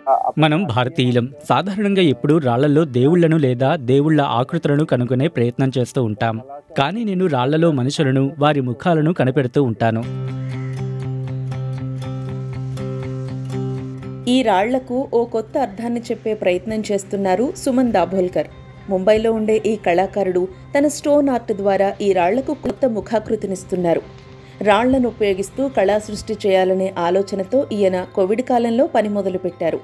మనం భారతీయులం సాధారణంగా ఎప్పుడూ రాళ్లలో దేవుళ్లను లేదా దేవుళ్ల ఆకృతులను కనుగొనే ప్రయత్నం చేస్తూ ఉంటాం. కానీ నేను రాళ్లలో మనుషులను, వారి ముఖాలను కనిపెడుతూ ఉంటాను. ఈ రాళ్లకు ఓ కొత్త అర్థాన్ని చెప్పే ప్రయత్నం చేస్తున్నారు సుమన్ దాభోల్కర్. ముంబైలో ఉండే ఈ కళాకారుడు తన స్టోన్ ఆర్ట్ ద్వారా ఈ రాళ్లకు కొత్త ముఖాకృతినిస్తున్నారు. రాళ్లను ఉపయోగిస్తూ కళా సృష్టి చేయాలనే ఆలోచనతో ఈయన కోవిడ్ కాలంలో పని మొదలుపెట్టారు.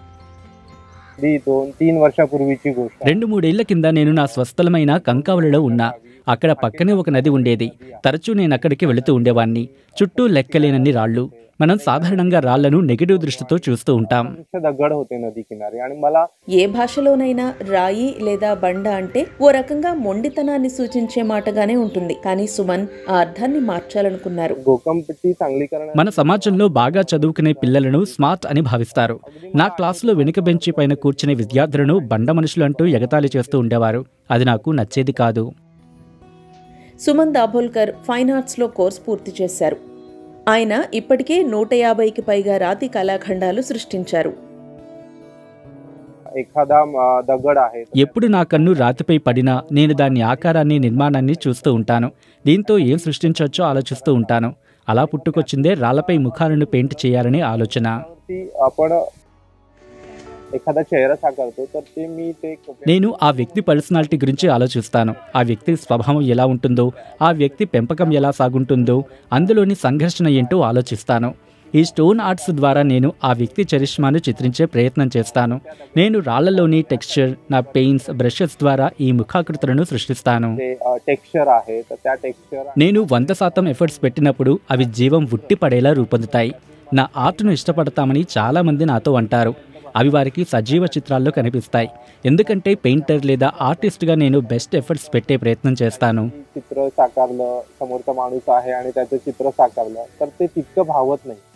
2-3 वर्षापूर्वीची गोष्ट. 2-3 ఏళ్ల కింద నేను నా స్వస్థలమైన కంకావలిలో ఉన్నా. అక్కడ పక్కనే ఒక నది ఉండేది. తరచూ నేను అక్కడికి వెళుతూ ఉండేవాణ్ణి. చుట్టూ లెక్కలేనన్ని రాళ్ళు. మనం సాధారణంగా రాళ్లను నెగటివ్ దృష్టితో చూస్తూ ఉంటాం. ఏ భాషలోనైనా రాయి లేదా బండ అంటే ఓ రకంగా మొండితనాన్ని సూచించే మాటగానే ఉంటుంది. కానీ సుమన్ ఆ అర్థాన్ని మార్చాలనుకున్నారు. మన సమాజంలో బాగా చదువుకునే పిల్లలను స్మార్ట్ అని భావిస్తారు. నా క్లాసులో వెనుక బెంచి పైన కూర్చునే విద్యార్థులను బండ మనుషులు అంటూ ఎగతాళి చేస్తూ ఉండేవారు. అది నాకు నచ్చేది కాదు. సుమన్ దాభోల్కర్ ఫైన్ ఆర్ట్స్లో కోర్సు పూర్తి చేశారు. ఆయన ఇప్పటికే 150కి పైగా రాతి కళాఖండాలు సృష్టించారు. ఎప్పుడు నా కన్ను రాతిపై పడినా నేను దాని ఆకారాన్ని, నిర్మాణాన్ని చూస్తూ ఉంటాను. దీంతో ఏం సృష్టించవచ్చో ఆలోచిస్తూ ఉంటాను. అలా పుట్టుకొచ్చిందే రాళ్లపై ముఖాలను పెయింట్ చేయాలనే ఆలోచన. నేను ఆ వ్యక్తి పర్సనాలిటీ గురించి ఆలోచిస్తాను. ఆ వ్యక్తి స్వభావం ఎలా ఉంటుందో, ఆ వ్యక్తి పెంపకం ఎలా సాగుంటుందో, అందులోని సంఘర్షణ ఏంటో ఆలోచిస్తాను. ఈ స్టోన్ ఆర్ట్స్ ద్వారా నేను ఆ వ్యక్తి చరిష్మాను చిత్రించే ప్రయత్నం చేస్తాను. నేను రాళ్లలోని టెక్స్చర్, నా పెయింట్స్, బ్రషెస్ ద్వారా ఈ ముఖాకృతులను సృష్టిస్తాను. నేను 100% ఎఫర్ట్స్ పెట్టినప్పుడు అవి జీవం ఉట్టి పడేలా రూపొందుతాయి. నా ఆర్ట్ను ఇష్టపడతామని చాలామంది నాతో అంటారు. అవి వారికి సజీవ చిత్రాల్లో కనిపిస్తాయి. ఎందుకంటే పెయింటర్ లేదా ఆర్టిస్ట్గా నేను బెస్ట్ ఎఫర్ట్స్ పెట్టే ప్రయత్నం చేస్తాను. चित्र साकारलं, समोरचा माणूस आहे आणि त्याचं चित्र साकारलं तर ते तितकं भावत नाही.